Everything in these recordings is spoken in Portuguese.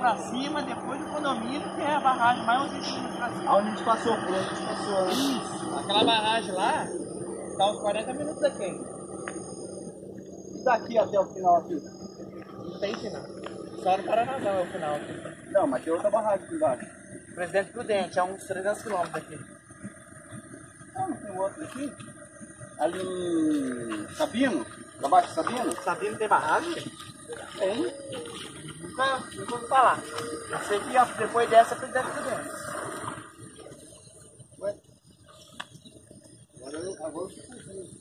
pra cima, depois do condomínio, que é a barragem mais uns 20 minutos pra cima. Onde a gente passou, por onde a gente passou. Isso. Aquela barragem lá, tá uns 40 minutos daqui ainda. E daqui até o final aqui? Não tem final. Só no Paranazão é o final aqui. Não, mas tem outra barragem aqui embaixo. Presidente Prudente, é uns 300 km daqui. Ah, não tem outro aqui? Ali em Sabino? Abaixo de Sabino? Sabino tem barragem? Tem. Nunca ouvi falar. Eu sei que ó, depois dessa é Presidente Prudente. Ué? Agora eu fugindo.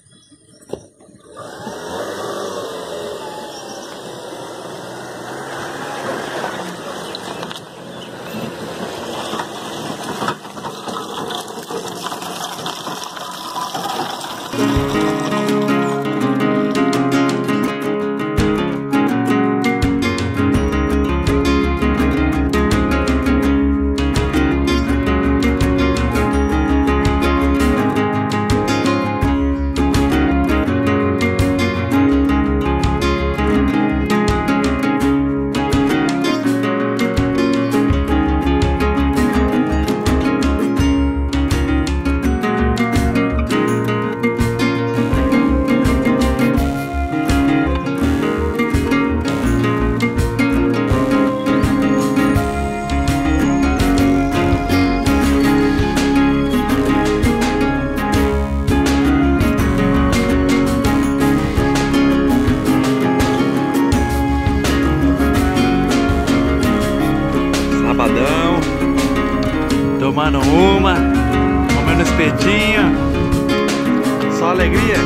Sabadão, tomando uma, comendo espetinho, só alegria.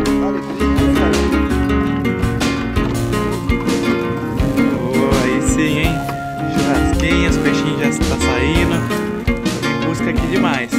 Oh, aí sim, hein? Churrasquinho, os peixinhos já estão saindo. Em busca aqui demais.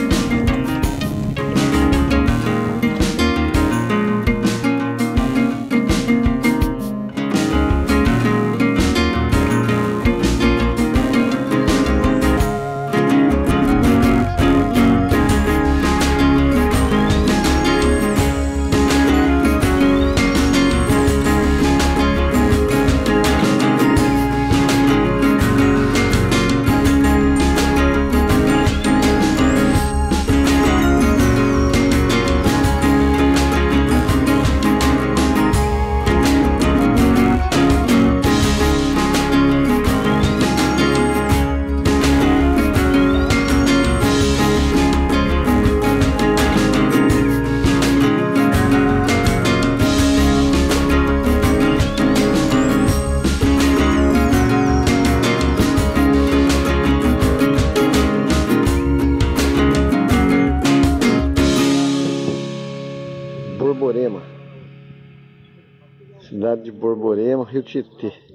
Borborema, cidade de Borborema, Rio Tietê.